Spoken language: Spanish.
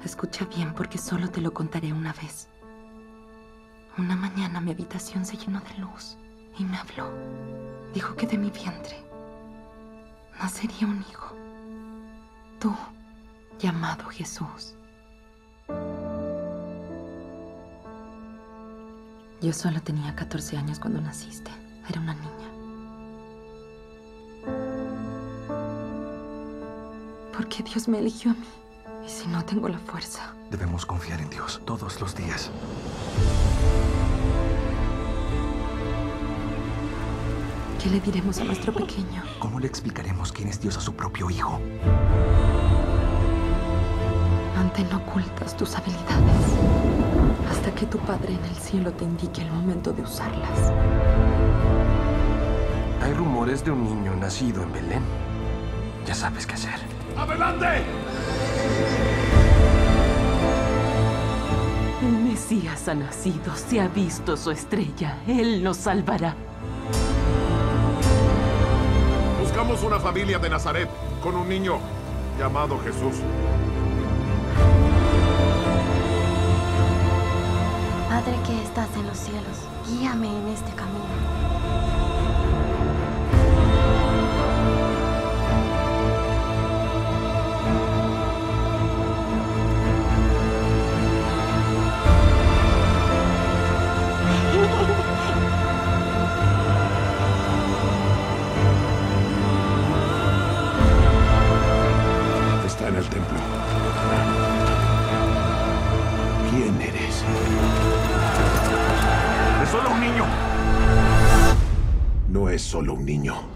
Escucha bien, porque solo te lo contaré una vez. Una mañana mi habitación se llenó de luz y me habló. Dijo que de mi vientre nacería un hijo. Tú, llamado Jesús. Yo solo tenía 14 años cuando naciste. Era una niña. Porque Dios me eligió a mí. Y si no tengo la fuerza. Debemos confiar en Dios todos los días. ¿Qué le diremos a nuestro pequeño? ¿Cómo le explicaremos quién es Dios a su propio hijo? Mantén ocultas tus habilidades hasta que tu Padre en el cielo te indique el momento de usarlas. Hay rumores de un niño nacido en Belén. Ya sabes qué hacer. ¡Adelante! El Mesías ha nacido, se ha visto su estrella. Él nos salvará. Buscamos una familia de Nazaret con un niño llamado Jesús. Padre que estás en los cielos, guíame en este camino. Está en el templo. ¿Quién eres? Es solo un niño. No es solo un niño.